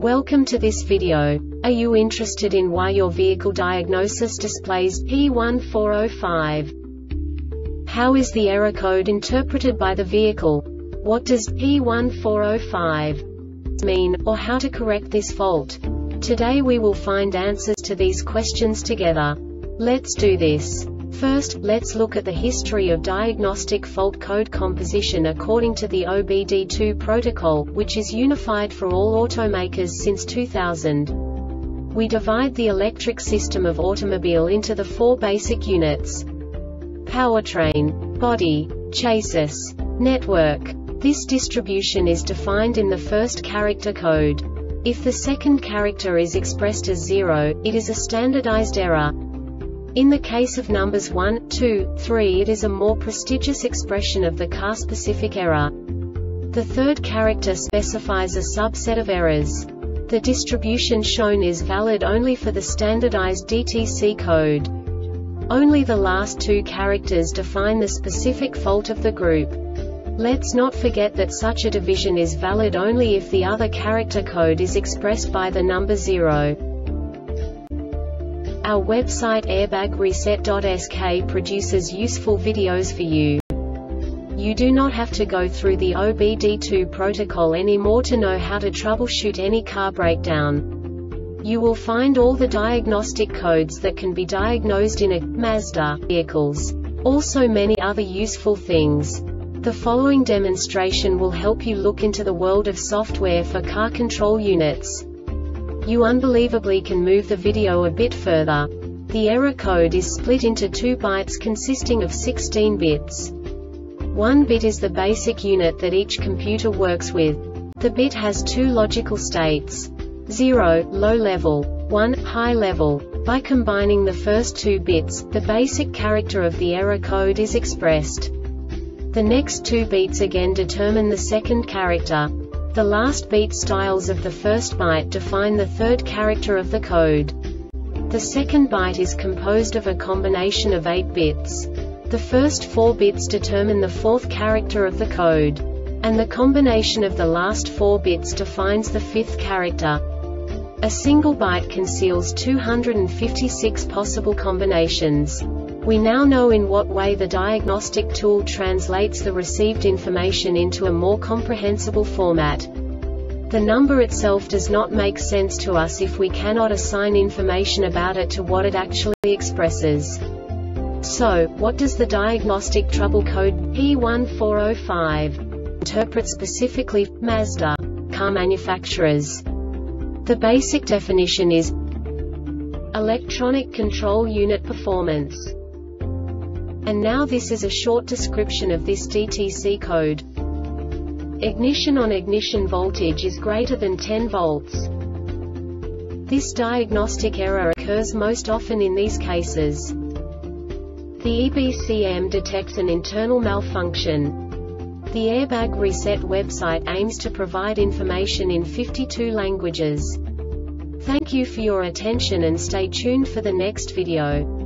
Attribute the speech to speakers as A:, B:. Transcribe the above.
A: Welcome to this video. Are you interested in why your vehicle diagnosis displays P1405? How is the error code interpreted by the vehicle? What does P1405 mean, or how to correct this fault? Today we will find answers to these questions together. Let's do this. First, let's look at the history of diagnostic fault code composition according to the OBD2 protocol, which is unified for all automakers since 2000. We divide the electric system of automobile into the four basic units: powertrain, body, chassis, network. This distribution is defined in the first character code. If the second character is expressed as 0, it is a standardized error. In the case of numbers 1, 2, 3, it is a more prestigious expression of the car-specific error. The third character specifies a subset of errors. The distribution shown is valid only for the standardized DTC code. Only the last two characters define the specific fault of the group. Let's not forget that such a division is valid only if the other character code is expressed by the number 0. Our website airbagreset.sk produces useful videos for you. You do not have to go through the OBD2 protocol anymore to know how to troubleshoot any car breakdown. You will find all the diagnostic codes that can be diagnosed in a Mazda vehicles. Also many other useful things. The following demonstration will help you look into the world of software for car control units. You unbelievably can move the video a bit further. The error code is split into 2 bytes consisting of 16 bits. 1 bit is the basic unit that each computer works with. The bit has 2 logical states: 0, low level, 1, high level. By combining the first 2 bits, the basic character of the error code is expressed. The next 2 beats again determine the second character. The last beat styles of the first byte define the third character of the code. The second byte is composed of a combination of 8 bits. The first 4 bits determine the fourth character of the code. And the combination of the last 4 bits defines the fifth character. A single byte conceals 256 possible combinations. We now know in what way the diagnostic tool translates the received information into a more comprehensible format. The number itself does not make sense to us if we cannot assign information about it to what it actually expresses. So, what does the diagnostic trouble code P1405 interpret specifically for Mazda car manufacturers? The basic definition is electronic control unit performance. And now this is a short description of this DTC code. Ignition on ignition voltage is greater than 10 volts. This diagnostic error occurs most often in these cases. The EBCM detects an internal malfunction. The Airbag Reset website aims to provide information in 52 languages. Thank you for your attention and stay tuned for the next video.